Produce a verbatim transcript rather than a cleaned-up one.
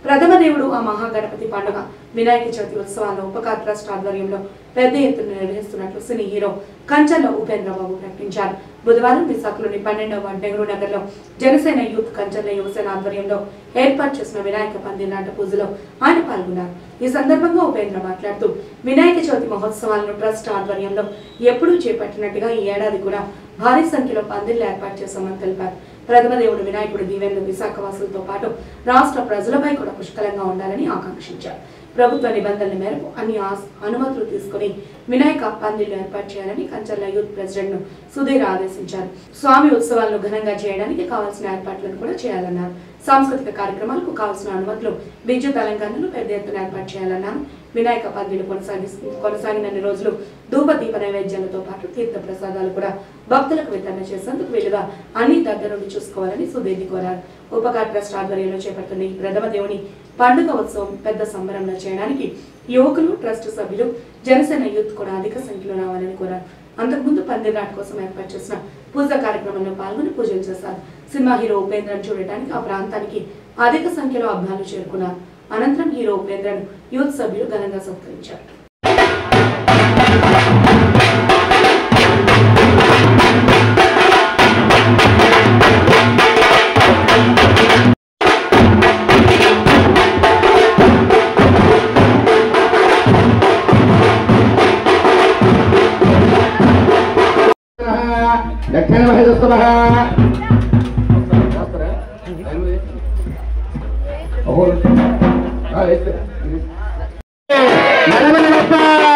ప్రథమ దేవుడు ఆ మహాగణపతి పండుగ వినాయక చవితి ఉత్సవాలను ఉపకార్ ట్రస్ట్ ఆధ్వర్యంలో పెద్ద ఎత్తున నిర్వహిస్తున్నట్లు సినీ హీరో కంచర్ల ఉపేంద్రబాబు ప్రకటించారు. బుధవారం విశాఖలోని పన్నెండవ వార్డు నెహ్రూ నగర్ లో జనసేన యూత్ కంచర్ల యువసేన ఆధ్వర్యంలో ఏర్పాటు చేసిన వినాయక పందిరి నాట పూజలో ఆయన పాల్గొన్నారు. ఈ సందర్భంగా ఉపేంద్ర మాట్లాడుతూ వినాయక చవితి మహోత్సవాలను ట్రస్ట్ ఆధ్వర్యంలో ఎప్పుడూ చేపట్టినట్టుగా ఈ ఏడాది కూడా భారీ సంఖ్యలో పందిర్లు ఏర్పాటు చేశామని తెలిపారు. ప్రథమ దేవుడు వినాయకుడి దీవెనలు విశాఖ వాసులతో పాటు రాష్ట్ర ప్రజలపై కూడా పుష్కలంగా ఉండాలని ఆకాంక్షించారు. ప్రభుత్వ నిబంధనల మేరకు అన్ని అనుమతులు తీసుకుని వినాయక పందిళ్లు ఏర్పాటు చేయాలని కంచర్ల యూత్ ప్రెసిడెంట్ ను సుధీర్ ఆదేశించారు. స్వామి ఉత్సవాలను ఘనంగా చేయడానికి కావాల్సిన ఏర్పాట్లను కూడా చేయాలన్నారు. సాంస్కృతిక కార్యక్రమాలకు కావాల్సిన అనుమతులు విద్యుత్ అలంకరణలు పెద్ద ఎత్తున ఏర్పాటు చేయాలన్నారు. వినాయక పందిళ్లు కొనసాగి కొనసాగినన్ని రోజులు ధూప దీప నైవేద్యాలతో పాటు తీర్థ ప్రసాదాలు కూడా భక్తులకు వితరణ చేసేందుకు వీలుగా అన్ని దగ్గర నుండి చూసుకోవాలని సుధీర్ని కోరారు. ఉపకార్ ట్రస్ట్ ఆధ్వర్యంలో చేపడుతున్న ఈ ప్రథమ దేవుని పండుగ ఉత్సవం పెద్ద సంబరంలో చేయడానికి యువకులు, ట్రస్ట్ సభ్యులు, జనసేన యూత్ కూడా అధిక సంఖ్యలో రావాలని కోరారు. అంతకుముందు పందిరి నాట కోసం ఏర్పాటు చేసిన పూజా కార్యక్రమంలో పాల్గొని పూజలు చేశారు. సినిమా హీరో ఉపేంద్రను చూడటానికి ఆ ప్రాంతానికి అధిక సంఖ్యలో అభిమానులు చేరుకున్నారు. అనంతరం హీరో ఉపేంద్రను యూత్ సభ్యులు ఘనంగా సత్కరించారు. దక్షిణ మహేశ్వర నడమ నమస్కారం